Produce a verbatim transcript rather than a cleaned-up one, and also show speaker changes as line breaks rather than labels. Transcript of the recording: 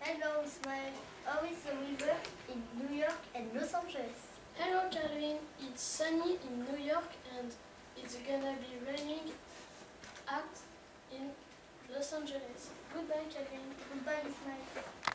Hello Ismail, how is the weather in New York and Los Angeles?
Hello Calvin, it's sunny in New York and it's gonna be raining at in Los Angeles. Goodbye Calvin.
Goodbye Ismail.